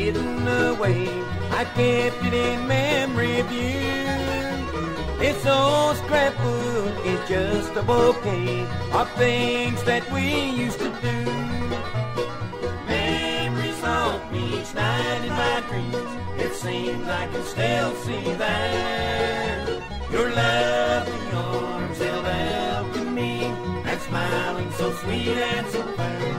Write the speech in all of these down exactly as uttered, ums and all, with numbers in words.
hidden away. I kept it in memory of you. This old scrapbook is just a bouquet of things that we used to do. Memories haunt me each night in my dreams. It seems I can still see that your lovely arms held out to me, and smiling so sweet and so fair.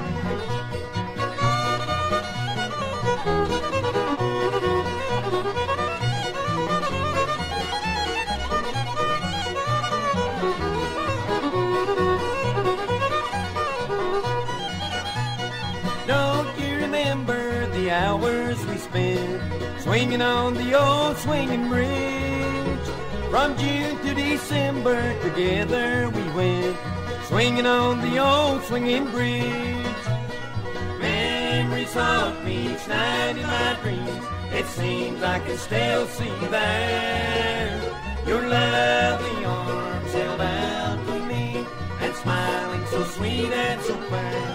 Don't you remember the hours we spent swinging on the old swinging bridge? From June to December together we went, swinging on the old swinging bridge. Memories haunt me each night in my dreams. It seems I can still see there your lovely arms held out to me, and smiling so sweet and so fair.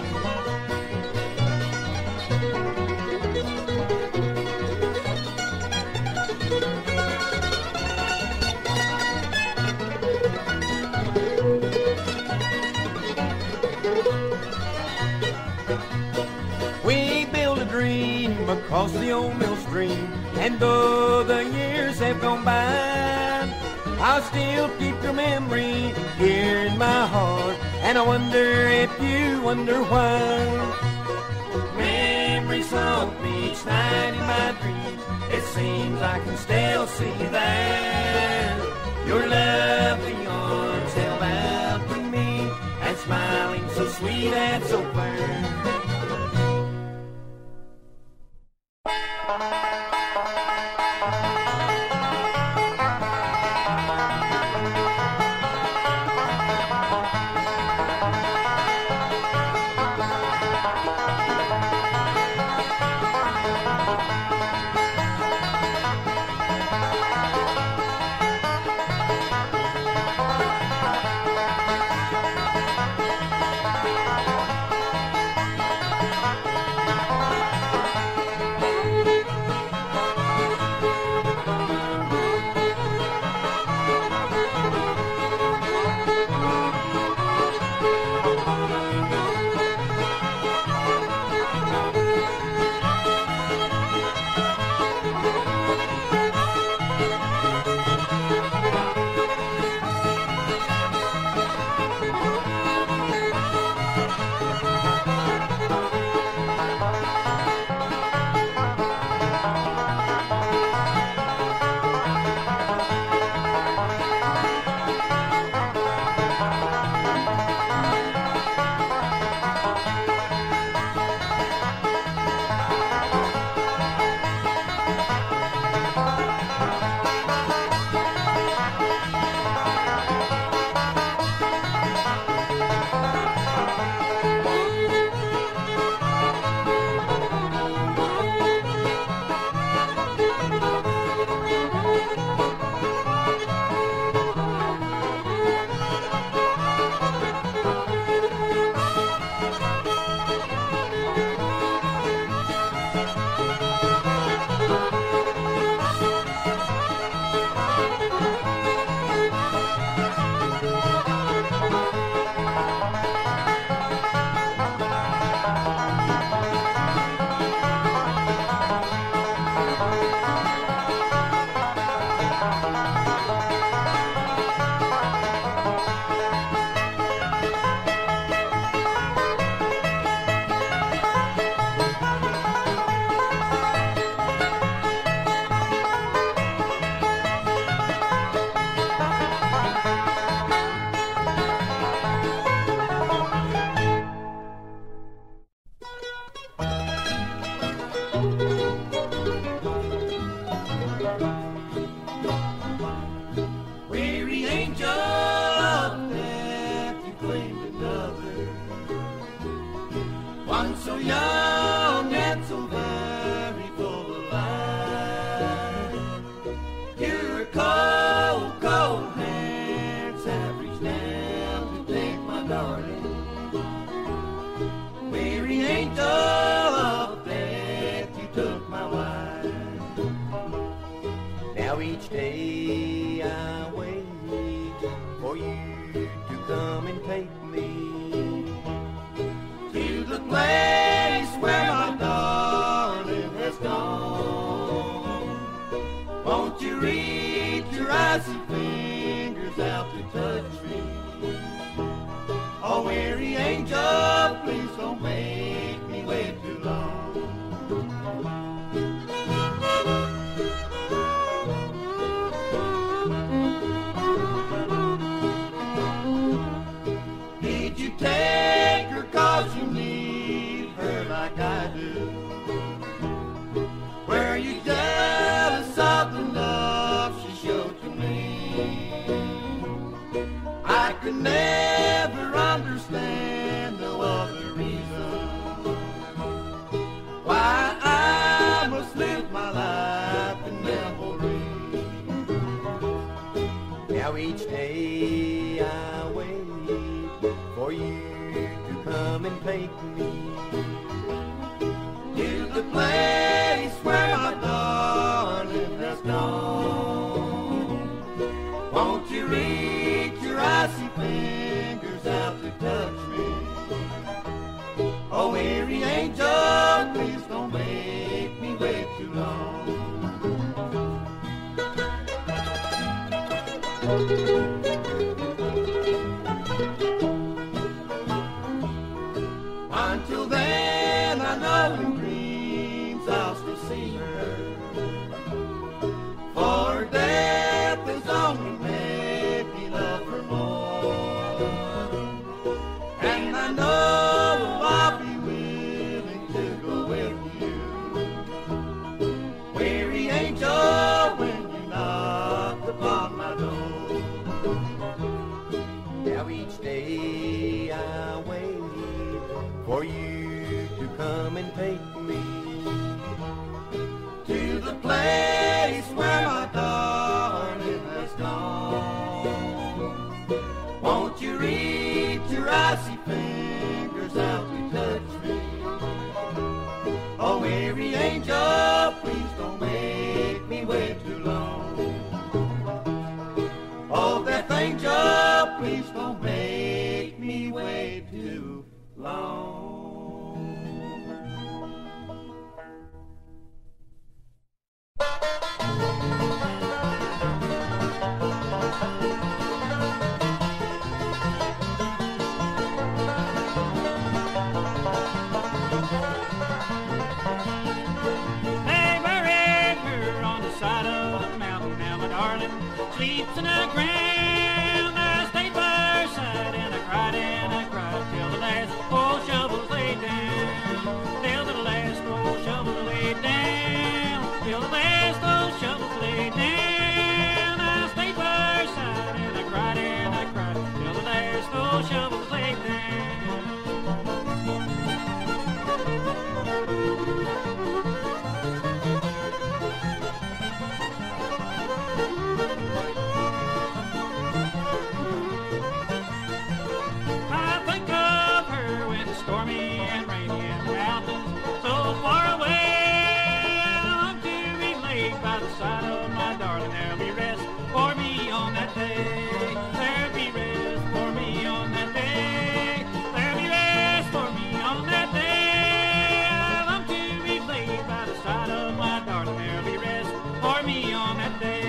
Across the old mill stream, and though the years have gone by, I'll still keep your memory here in my heart, and I wonder if you wonder why. Memories haunt me each night in my dreams. It seems I can still see there your lovely arms held out to me, and smiling so sweet and so fair. I do. Were you jealous of the love she showed to me? I could never understand no other reason why I must live my life in memory. Now each day I wait for you to come and take me to the place where my darling has gone. Won't you reach your icy fingers out to touch me? Oh, weary angel, please don't make me wait too long. Until then, I know in dreams I'll still see her, for death has only made me love her more. And I know I'll be willing to go with you, weary angel, when you knock upon my door. Now each day I wait for you to come and take me to the place where my darling has gone. Won't you reach your icy fingers out to touch me? Oh, weary angel, please don't make me wait too long. Oh, death angel, please don't make me wait too long. Sleeps in the ground. I stayed by her side and I cried and I cried till the last old shovel laid down. Till the last old shovel laid down. Till the last old shovel laid down. I stayed by her side and I cried and I cried till the last old shovel laid down. Stormy and rainy and mountains so far away. I long to be laid by the side of my darling. There'll be rest for me on that day. There'll be rest for me on that day. There'll be rest for me on that day. I long to be laid by the side of my darling. There'll be rest for me on that day.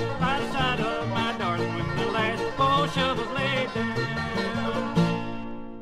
Shovels laid down.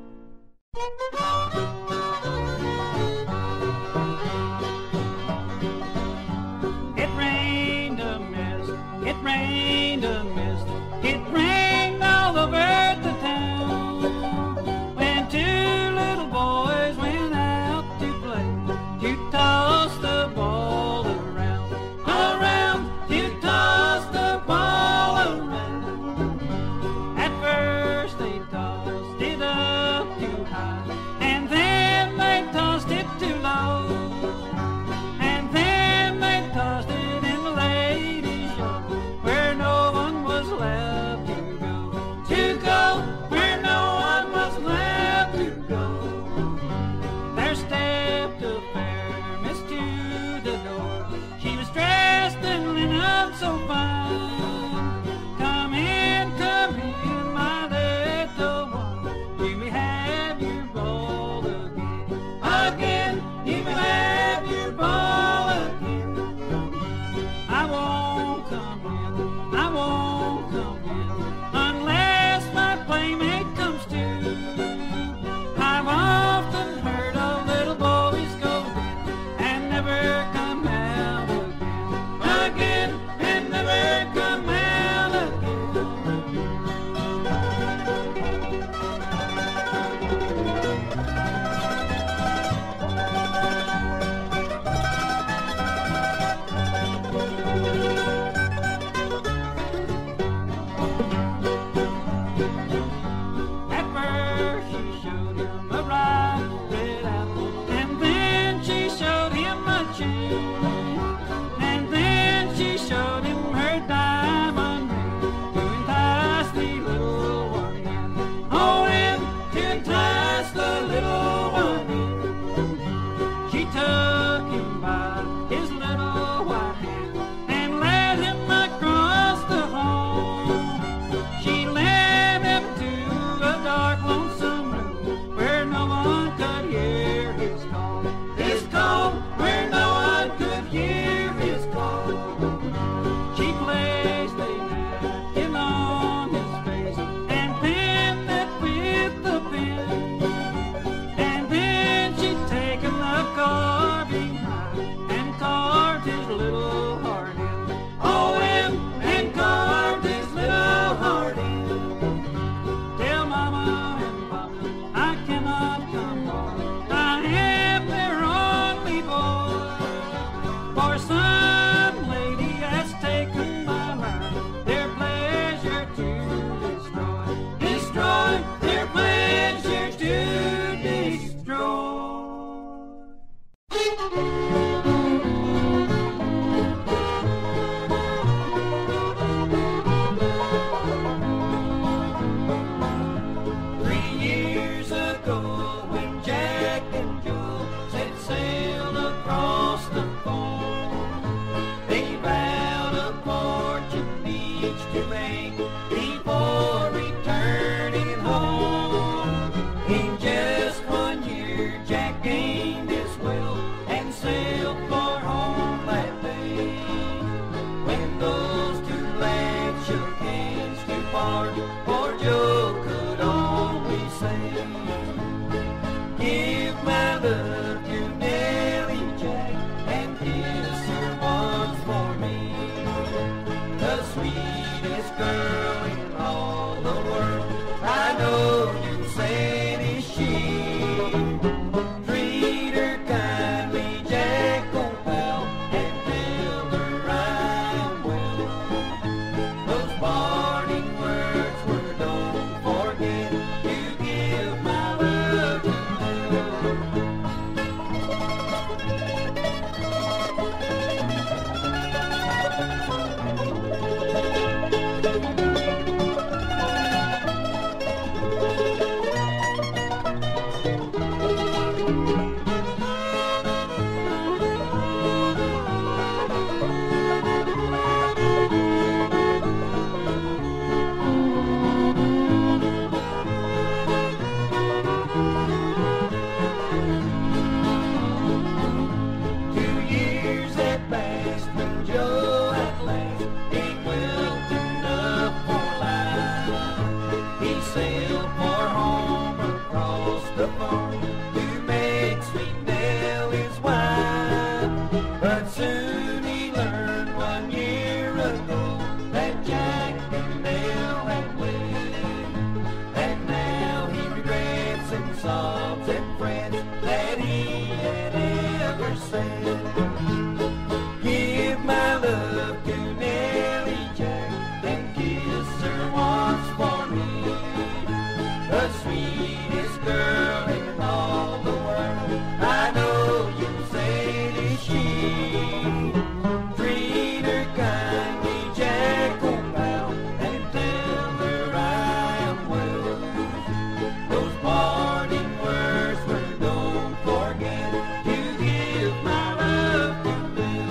the farm to make sweet Nell his wife. But soon he learned one year ago that Jack and Nell had wed. And now he regrets and sobs and frets that he had ever said. Give my love to Nellie Jack and kiss her once for me. The sweetest girl in all the world, I know you'll say it is she. Treat her kindly, Jack, oh pal, and tell her I am well. Those parting words were don't forget to give my love to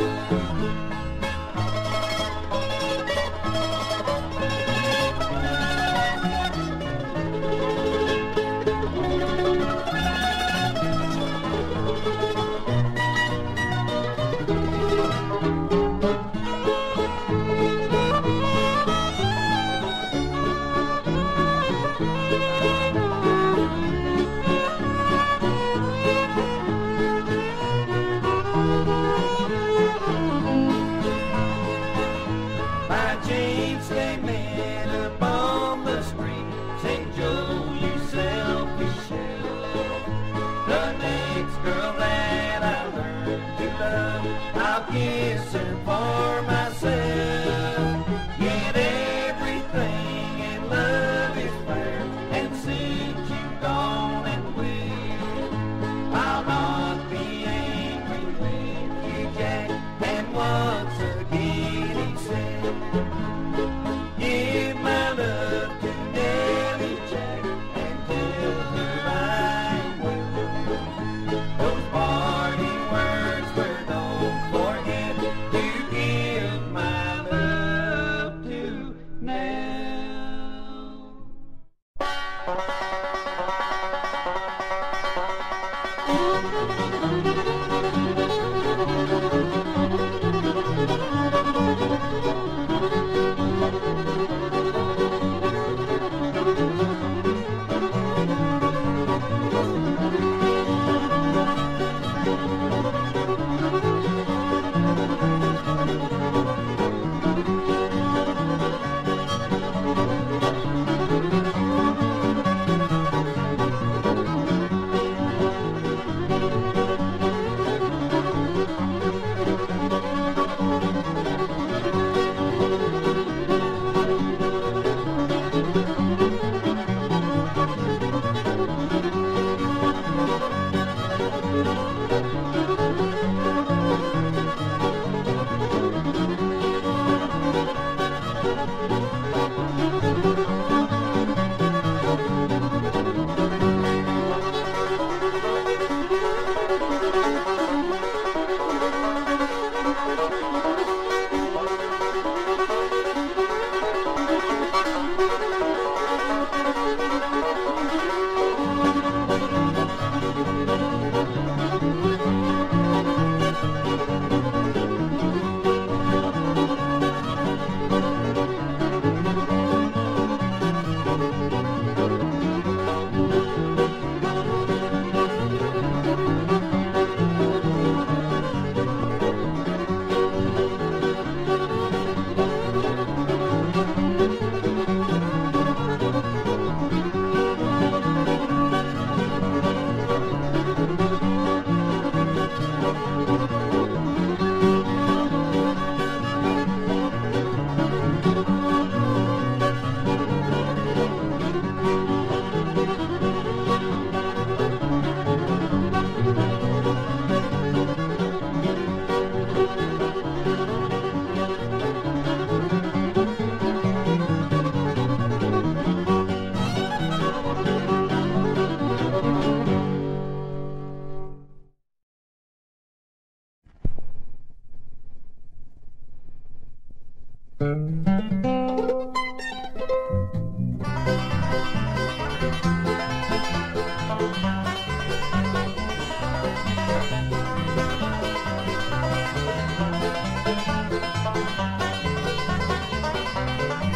by James they met upon the street. Saint Joe, you selfish shell. The next girl that I learned to love, I'll kiss her for myself. Yet everything in love is fair, and since you've gone and wed, I'll not be angry with you, Jack. And once again he said, give my love to Nellie Jack and tell her I am well. Those parting words were don't forget to give my love to Nell.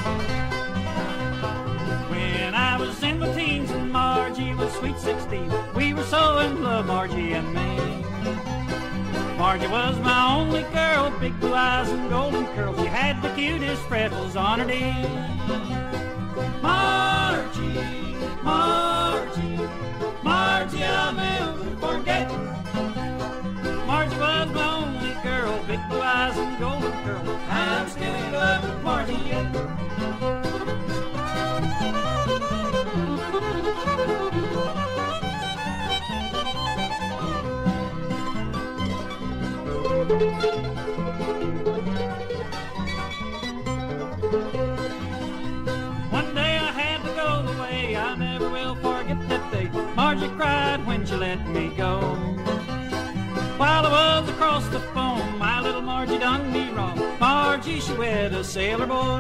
When I was in my teens and Margie was sweet sixteen, Margie was my only girl, big blue eyes and golden curls. She had the cutest freckles on her knee. Margie, Margie, Margie, I'll never forget. Margie was my only girl, big blue eyes and golden curls. I'm still in love with Margie yet. One day I had to go away, I never will forget that day. Margie cried when she let me go. While I was across the phone, my little Margie done me wrong. Margie, she wed a sailor boy.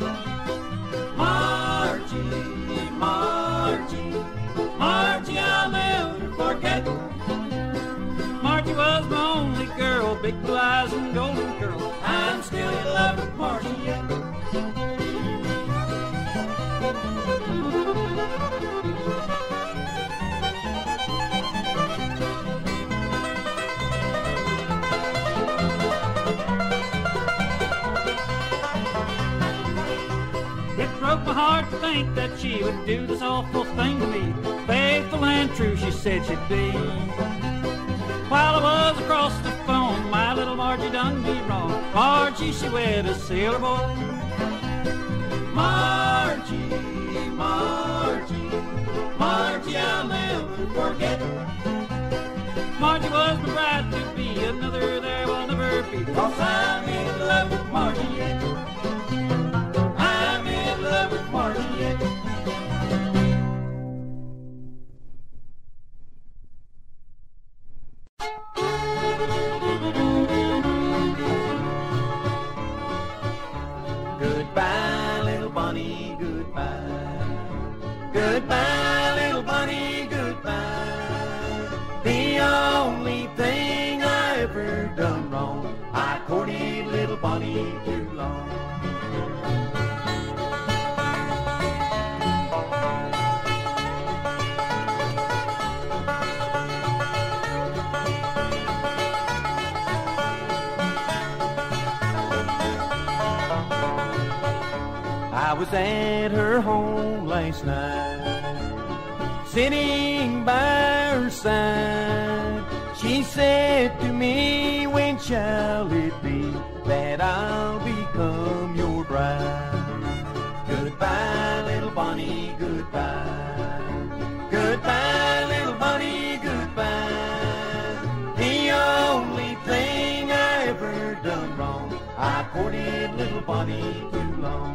Margie, Margie, Margie, I'll never forget. Margie was my only girl, big blue eyes and golden curls. I'm still in love with Margie yet. It broke my heart to think that she would do this awful thing to me. Faithful and true she said she'd be. While I was across the phone, my little Margie done me wrong. Margie, she wed a sailor boy. Margie, Margie, Margie, I'll never forget. Margie was my bride to be, another there will never be. 'Cause I'm in love with Margie yet. I'm in love with Margie yet. Goodbye, little bunny, goodbye. Goodbye, little bunny, goodbye. The only thing I ever done wrong, I courted little bunny too long. I was at her home last night, sitting by her side. She said to me, when shall it be that I'll become your bride? Goodbye, little bunny, goodbye. Goodbye, little bunny, goodbye. The only thing I ever done wrong, I courted little bunny too long.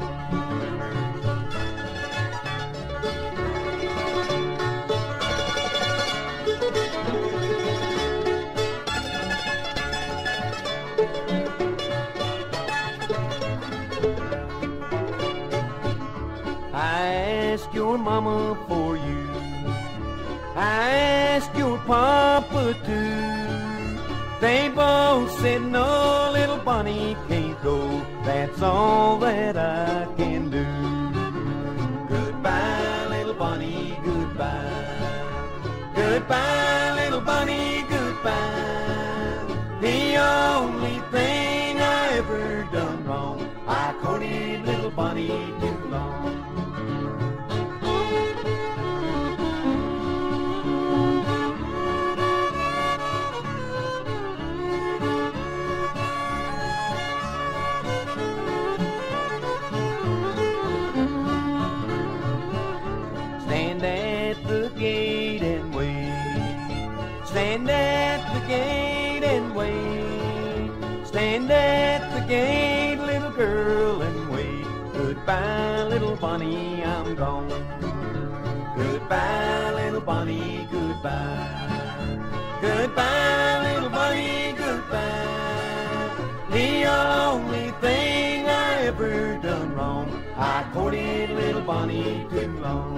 I asked your mama for you, I asked your papa too. They both said no, little bunny can't go. That's all that I can do. Goodbye, little bunny, goodbye. Goodbye, little bunny, goodbye. The only thing I ever done wrong, I courted little bunny too long. Stand at the gate and wait. Stand at the gate and wait. Stand at the gate, little girl, and wait. Goodbye, little bunny, I'm gone. Goodbye, little bunny, goodbye. Goodbye, little bunny, goodbye. The only thing I ever done wrong, I courted little bunny too long.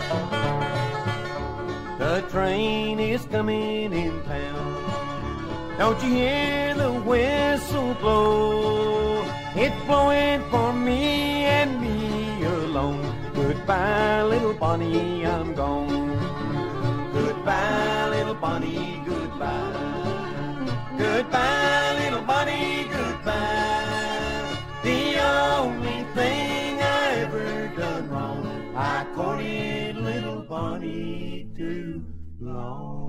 The train is coming in town. Don't you hear the whistle blow? It's blowing for me and me alone. Goodbye, little Bonnie, I'm gone. Goodbye, little Bonnie, goodbye. Goodbye, little Bonnie, goodbye. The only thing I ever done wrong, I courted little Bonnie too long.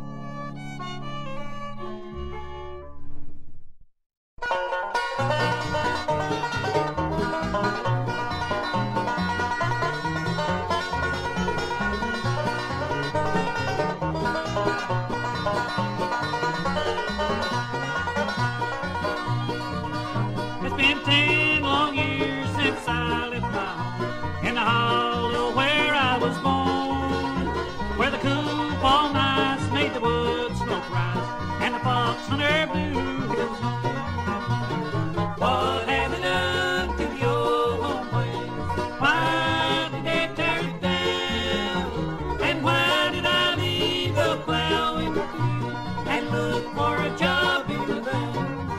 It's been ten long years since I left my home in the hollow where I was born, where the cool fall nights made the wood smoke rise and the fox hunter blew his horn. What have they done to the old home place? Why did they tear it down? And why did I leave the plow in the field and look for a job in the land?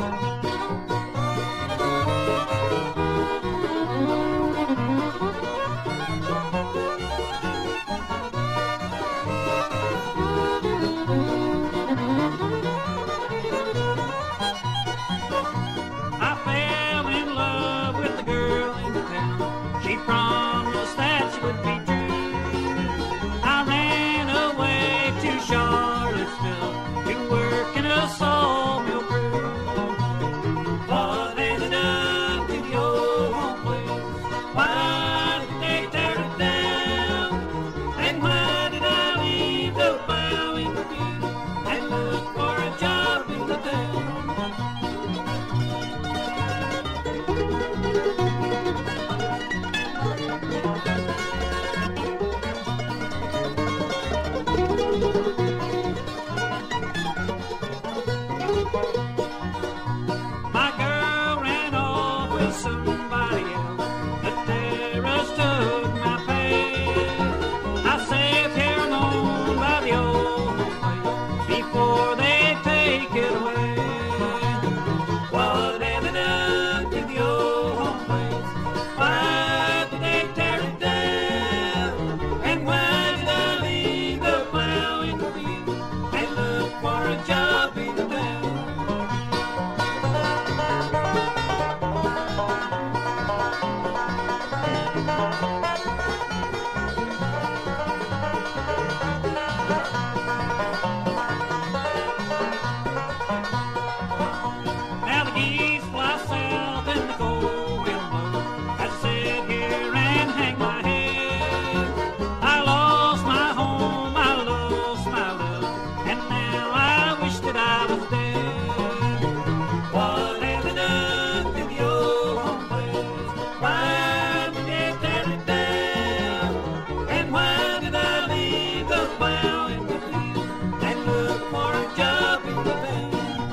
She promised that she would be true. I ran away to Charlottesville to work in a sawmill crew. What had they done to the old home place? Why did they tear it down? And why did I leave the plow in the field and look for a job in the town? My girl ran off with somebody else. The terrors took my pay. I saved here alone by the old home place before they take it away. What have they done to the old home place? Why did they tear it down? And why did I leave the plow in the field and look for a job in the town? Now the geese fly south and the cold wind blows. I sit here and hang my head. I lost my home, I lost my love, and now I wish that I was dead. What have they done to the old home place? Why did they tear it down? And why did I leave the plow in the field and look for a job in the van?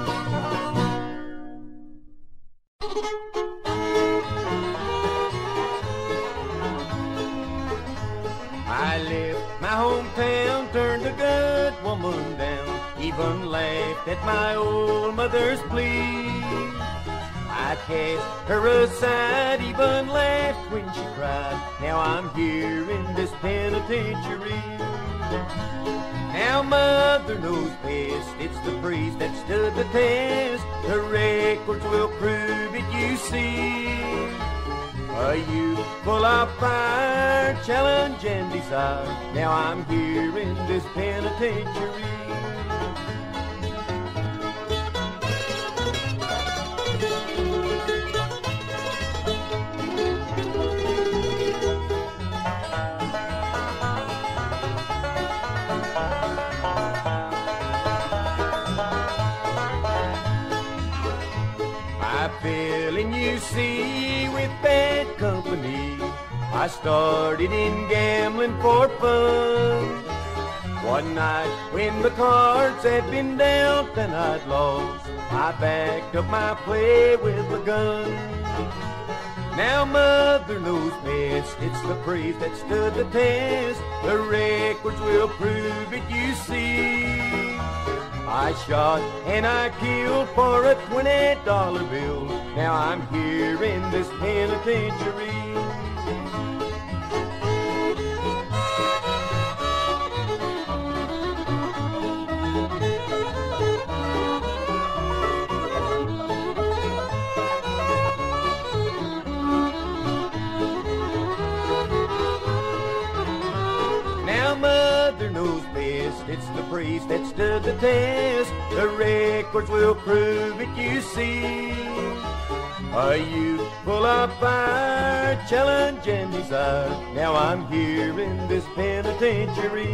I left my hometown, turned a good woman down, even laughed at my old mother's plea. I cast her aside, even laughed when she cried. Now I'm here in this penitentiary. Now mother knows best, it's the priest that stood the test. The records will prove it, you see. A youth full of fire, challenge and desire. Now I'm here in this penitentiary. I fell in, you see, with bad company. I started in gambling for fun. One night when the cards had been dealt and I'd lost, I backed up my play with a gun. Now mother knows best, it's the praise that stood the test. The records will prove it, you see. I I shot and I killed for a twenty dollar bill. Now I'm here in this penitentiary. Now Mother knows best, it's the priest that stood the test. The records will prove it, you see. A youth full of fire, challenge and desire. Now I'm here in this penitentiary.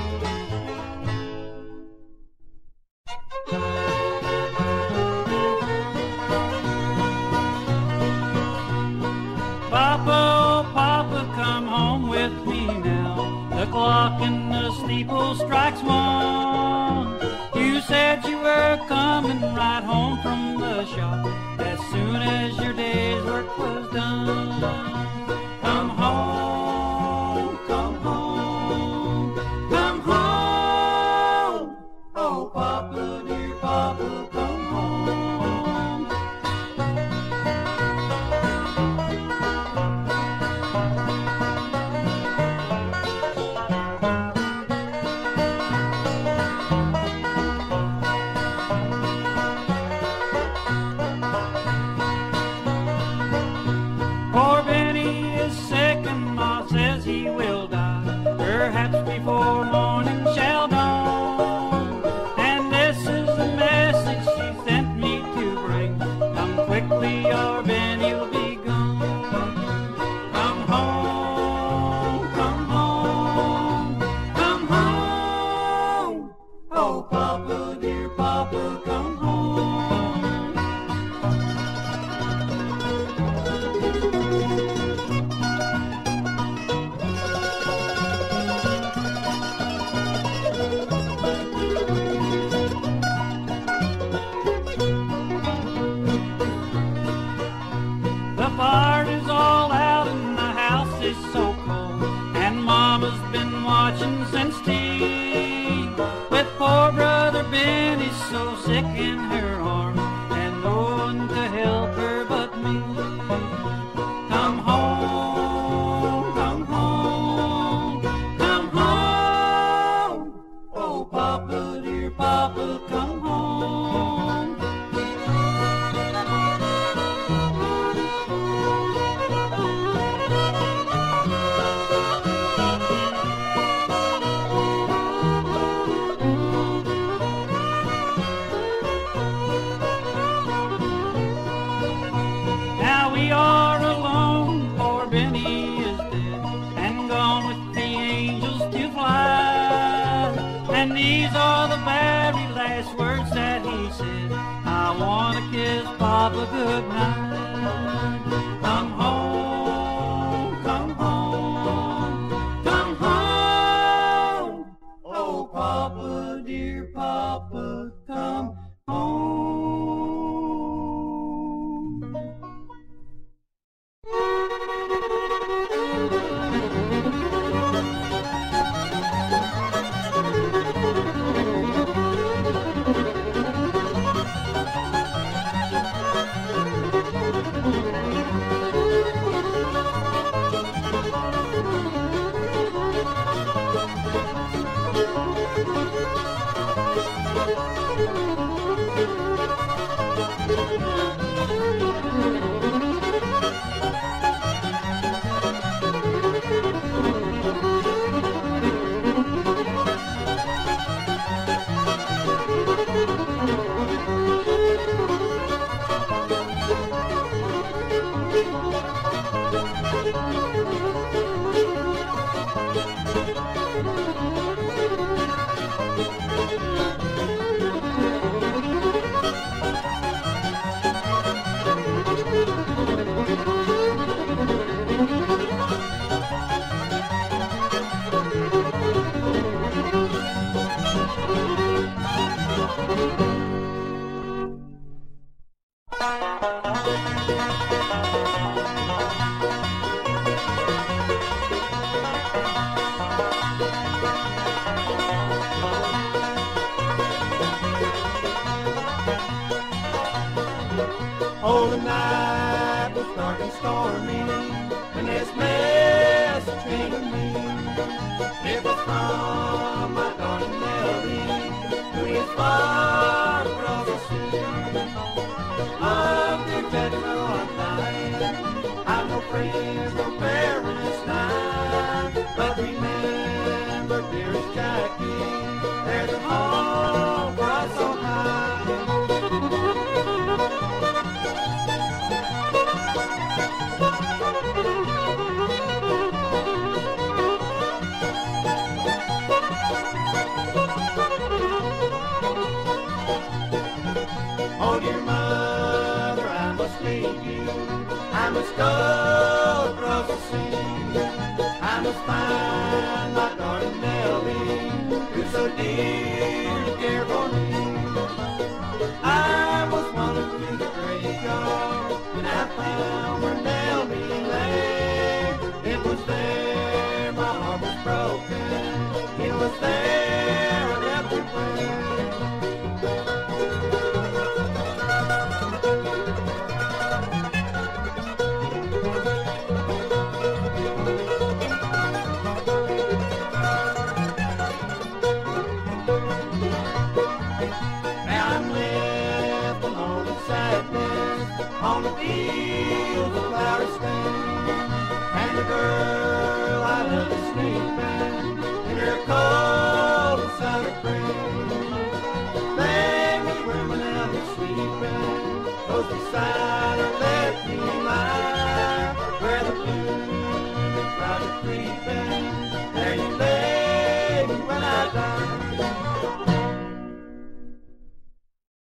Papa, oh Papa, come home with me now. The clock in the steeple strikes one. You said you were coming right home from the shop as soon as your day's work was done. Come home, come home, come home. Oh Papa, dear Papa, come home. Poor Benny is sick and Ma says he will die, perhaps before morning shall dawn. And this is the message she sent me to bring: come quickly or Benny'll be gone. Come home, come home, come home. Oh Papa, dear Papa, come home. The fire is all out and the house is so cold, and Mama's been watching since tea. With poor brother Benny so sick in her arms, and no one to help her but me. Come home, come home, come home. Oh Papa, dear Papa, come home. Now we are alone, poor Benny is dead, and gone with the angels to fly. And these are the very last words that he said: I want to kiss Papa goodnight. Come home, come home, come home. Oh Papa, dear Papa, come home. the night was dark and stormy when this message came to me. It was from my darling Nellie, who is far across the sea. Oh, dear Daddy, no, I'm dying. I've no friends, no parents now. But remember, dearest Jackie, there's a home for us so high. Oh, dear mother, I must leave you. I must go across the sea. I must find my darling Nellie, who's so dear to care for me. I was wandering through the graveyard when I found where Nellie lay. It was there my heart was broken. It was there I left her way. On the fields of flowery Spain, and the girl I love is sleeping in her cold and silent frame. Beg me where my love is sleeping, close beside